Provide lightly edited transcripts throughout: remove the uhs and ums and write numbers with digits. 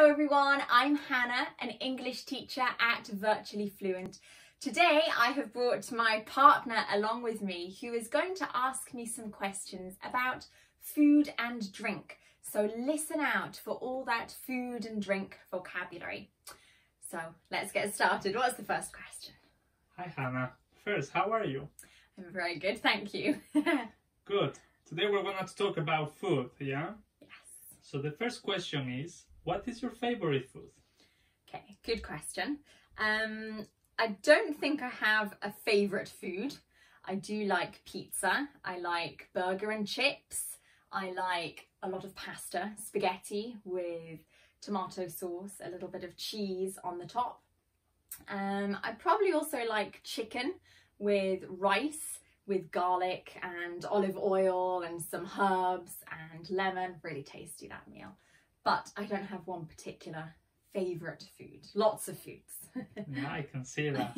Hello everyone, I'm Hannah, an English teacher at Virtually Fluent. Today I have brought my partner along with me who is going to ask me some questions about food and drink. So listen out for all that food and drink vocabulary. So let's get started. What's the first question? Hi Hannah. First, how are you? I'm very good, thank you. Good. Today we're going to talk about food, yeah? Yes. So the first question is, what is your favorite food? Okay, good question. I don't think I have a favourite food. I do like pizza. I like burger and chips. I like a lot of pasta, spaghetti with tomato sauce, a little bit of cheese on the top. I probably also like chicken with rice, with garlic and olive oil and some herbs and lemon. Really tasty, that meal. But I don't have one particular favourite food. Lots of foods. Yeah, I can see that.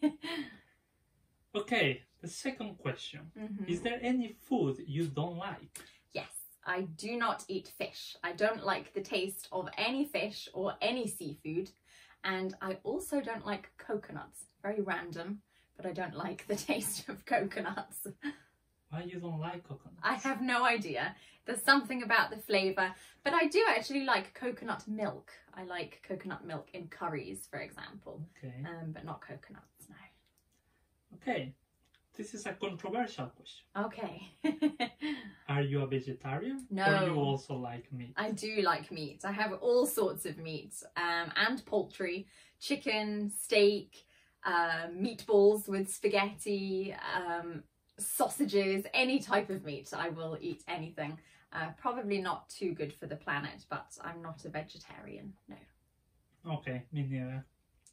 Okay, the second question. Is there any food you don't like? Yes, I do not eat fish. I don't like the taste of any fish or any seafood. And I also don't like coconuts. Very random, but I don't like the taste of coconuts. Why you don't like coconuts? I have no idea. There's something about the flavour, but I do actually like coconut milk. I like coconut milk in curries, for example, okay. But not coconuts, no. Okay, this is a controversial question. Okay. Are you a vegetarian? No. Or you also like meat? I do like meat. I have all sorts of meat and poultry, chicken, steak, meatballs with spaghetti, sausages, any type of meat. I will eat anything. Probably not too good for the planet, but I'm not a vegetarian, no. Okay, me neither.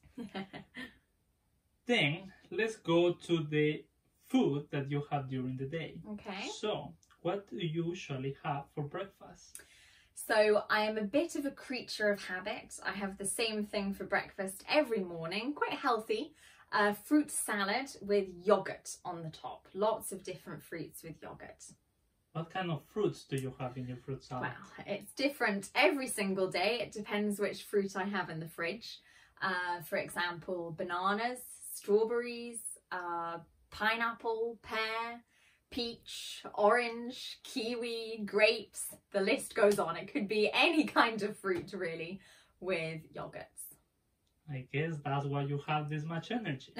Then let's go to the food that you have during the day. Okay. So, what do you usually have for breakfast? So I am a bit of a creature of habit. I have the same thing for breakfast every morning, quite healthy. Fruit salad with yogurt on the top. Lots of different fruits with yogurt. What kind of fruits do you have in your fruit salad? Well, it's different every single day. It depends which fruit I have in the fridge. For example, bananas, strawberries, pineapple, pear, peach, orange, kiwi, grapes. The list goes on. It could be any kind of fruit really with yogurts. I guess that's why you have this much energy.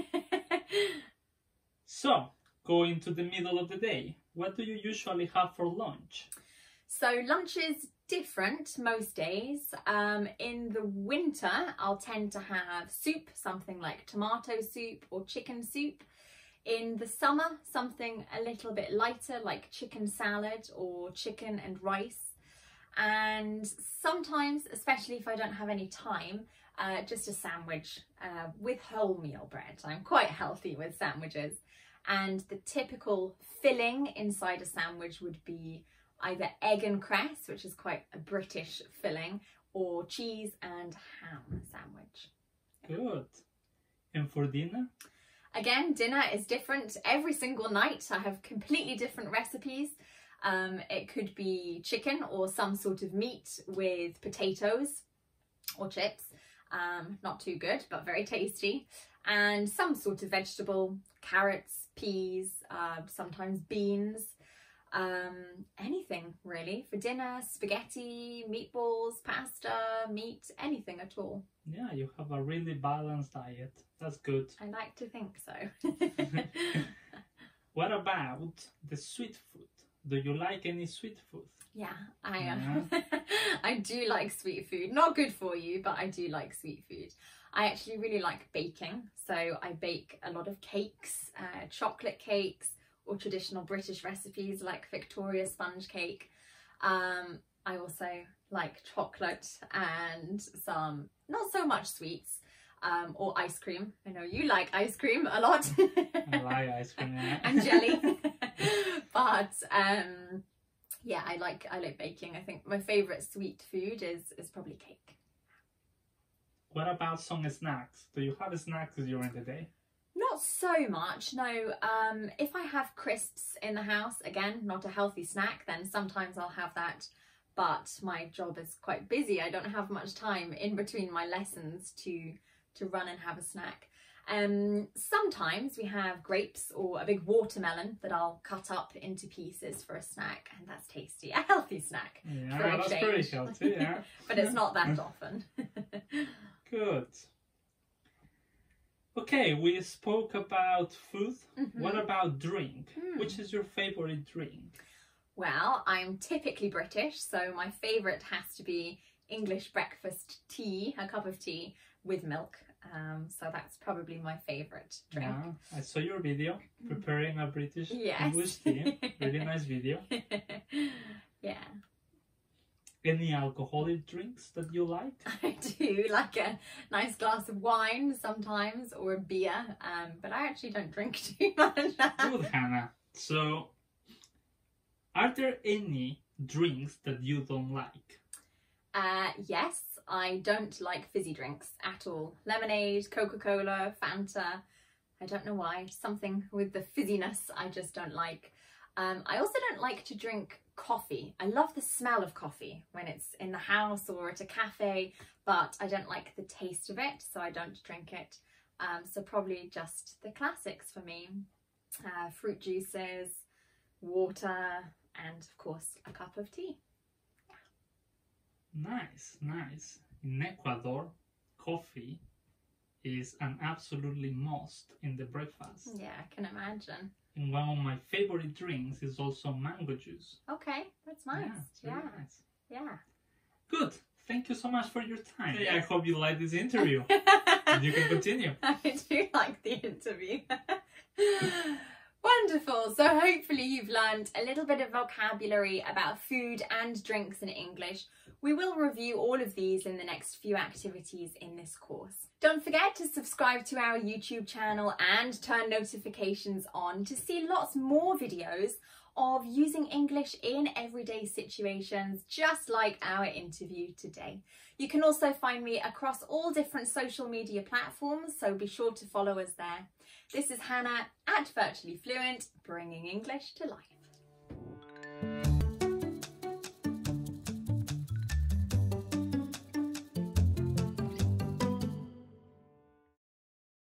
So, going to the middle of the day, what do you usually have for lunch? So lunch is different most days. In the winter, I'll tend to have soup, something like tomato soup or chicken soup. In the summer, something a little bit lighter like chicken salad or chicken and rice. And sometimes, especially if I don't have any time, just a sandwich with wholemeal bread. I'm quite healthy with sandwiches. And the typical filling inside a sandwich would be either egg and cress, which is quite a British filling, or cheese and ham sandwich. Good. And for dinner? Again, dinner is different every single night. I have completely different recipes. It could be chicken or some sort of meat with potatoes or chips. Not too good, but very tasty. And some sort of vegetable, carrots, peas, sometimes beans, anything really. For dinner, spaghetti, meatballs, pasta, meat, anything at all. Yeah, you have a really balanced diet. That's good. I like to think so. What about the sweet food? Do you like any sweet food? Yeah, I do like sweet food. Not good for you, but I do like sweet food. I actually really like baking. So I bake a lot of cakes, chocolate cakes, or traditional British recipes like Victoria sponge cake. I also like chocolate and some, not so much sweets, or ice cream. I know you like ice cream a lot. I like ice cream, yeah. And jelly. But yeah, I like baking. I think my favourite sweet food is probably cake. What about some snacks? Do you have snacks during the day? Not so much, no. If I have crisps in the house, again, not a healthy snack, then sometimes I'll have that. but my job is quite busy. I don't have much time in between my lessons to run and have a snack. Sometimes we have grapes or a big watermelon that I'll cut up into pieces for a snack, and that's tasty. A healthy snack. Yeah, that's pretty healthy, yeah. But it's not that often. Good. Okay, we spoke about food. What about drink? Which is your favorite drink? Well, I'm typically British, so my favourite has to be English breakfast tea, a cup of tea with milk. So that's probably my favourite drink. Yeah, I saw your video preparing a British English tea. Really nice video. Yeah. Any alcoholic drinks that you like? I do, like a nice glass of wine sometimes, or a beer, but I actually don't drink too much. Good, Hannah. So, are there any drinks that you don't like? Yes, I don't like fizzy drinks at all. Lemonade, Coca-Cola, Fanta. I don't know why. Something with the fizziness I just don't like. I also don't like to drink coffee. I love the smell of coffee when it's in the house or at a cafe, but I don't like the taste of it, so I don't drink it. So probably just the classics for me. Fruit juices, water, and of course a cup of tea. Nice, nice. In Ecuador, coffee is an absolutely must in the breakfast. Yeah, I can imagine. And one of my favorite drinks is also mango juice. Okay, that's nice. Yeah, really nice. Yeah. Good. Thank you so much for your time. Yes. I hope you like this interview. And you can continue. I do like the interview. Wonderful. So hopefully you've learned a little bit of vocabulary about food and drinks in English. We will review all of these in the next few activities in this course. Don't forget to subscribe to our YouTube channel and turn notifications on to see lots more videos of using English in everyday situations, just like our interview today. You can also find me across all different social media platforms, so be sure to follow us there. This is Hannah at Virtually Fluent, bringing English to life.